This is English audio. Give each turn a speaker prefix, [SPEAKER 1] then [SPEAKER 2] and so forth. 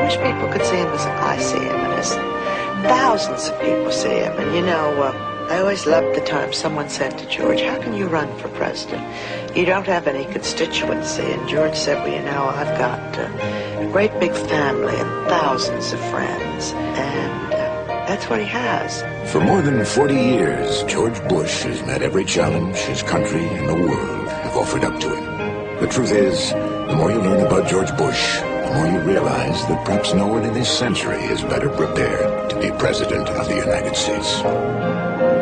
[SPEAKER 1] wish people could see him as I see him, and as thousands of people see him. And you know, I always loved the time someone said to George, how can you run for president? You don't have any constituency. And George said, well, you know, I've got a great big family and thousands of friends. And that's what he has.
[SPEAKER 2] For more than 40 years, George Bush has met every challenge his country and the world have offered up to him. The truth is, the more you learn about George Bush, the more you realize that perhaps no one in this century is better prepared to be President of the United States.